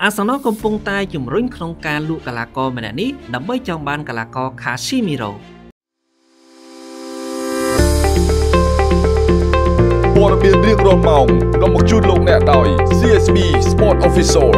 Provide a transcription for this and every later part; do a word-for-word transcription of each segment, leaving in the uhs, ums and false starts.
អាសនៈកំពុងតែជំរុញក្នុងការលក់កីឡាករម្នាក់នេះដើម្បីចង់បានកីឡាករ Casemiro ព័ត៌មានរៀងរាល់ម៉ោងនាំមកជូនលោកអ្នកដោយ C S B Sport Official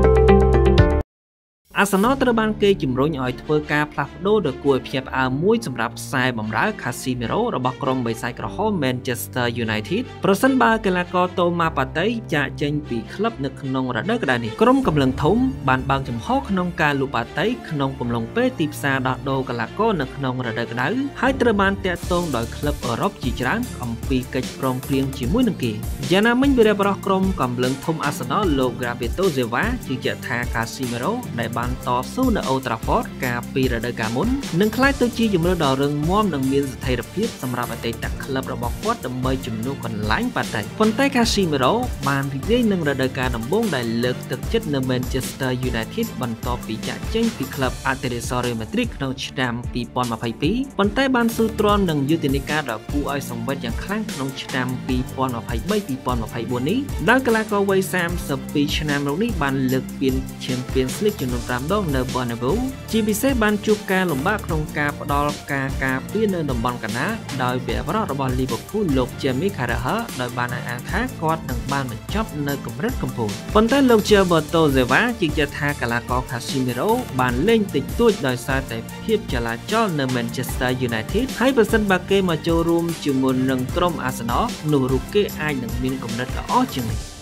អាសនៈត្រូវបានគេជំរុញឲ្យធ្វើការផ្លាស់ប្ដូរដ៏គួរឲ្យភ្ញាក់ផ្អើលមួយសម្រាប់ខ្សែបម្រើ Casemiro របស់ក្រុមបិសាចក្រហម Manchester United ប្រសិនបើកីឡាករ Thomas Partey ចាកចេញពីក្លឹបនៅក្នុងរដូវក្តៅនេះក្រុមកម្លាំងធំបានបើកចំហក្នុងការលក់ Partey ក្នុងកំឡុងពេលទីផ្សារដោះដូរកីឡាករនៅក្នុងរដូវក្តៅហើយត្រូវបានតាក់ទងដោយក្លឹបអឺរ៉ុបជាច្រើនអំពីកិច្ចព្រមព្រៀងជាមួយនឹងគេយ៉ាងណាមិញវីរបុរសក្រុមកម្លាំងធំអាសនៈលោក Gravito Xhaka ជឿជាក់ថា Casemiro ដែលបានតស៊ូនៅ Old Trafford កាលពីរដូវកាលមុននឹងក្លាយទៅជាជម្រើសដ៏រឹងមាំនិងមានស្ថិរភាពសម្រាប់អតីតក្លឹបរបស់គាត់ដើម្បីជំនួសកន្លែង Partey ប៉ុន្តែ Casemiro បានរីករាយនឹងរដូវកាលដំបូងដែលលើកទឹកចិត្តនៅ Manchester United បន្ទាប់ពីចាកចេញពីក្លឹប Atletico Madrid ក្នុងឆ្នាំពីរពាន់ម្ភៃពីរប៉ុន្តែបានស៊ូទ្រាំនឹងយុទ្ធនាការដ៏គួរឲ្យសង្វេគយ៉ាងខ្លាំងក្នុងឆ្នាំពីរពាន់ម្ភៃបី ពីរពាន់ម្ភៃបួននេះដោយកីឡាករវ័យសាមសិបពីរឆ្នាំរូបនេះបានលើកពាន Champions League ចំនួនប្រាំដងនៅ Bernabeu ជាពិសេសបានជួបការលំបាកក្នុងការផ្ដល់ការការពារនៅតំបន់កណ្ដាលដោយវីរបុរសរបស់ Liverpool លោក Jamie Carragher ដោយបានអះអាងថាគាត់នឹងបានបញ្ចប់នៅកម្រិតកំពូលប៉ុន្តែលោក Gilberto Silva ជឿជាក់ថាកីឡាករ Casemiro បានលេងតិចតួចដោយសារតែភាពចលាចលនៅ Manchester United ហើយបើសិនបើគេមកចូលរួមជាមួយនឹងក្រុមអាសនៈនោះរូបគេអាចនឹងមានកម្រិតល្អជាងនេះ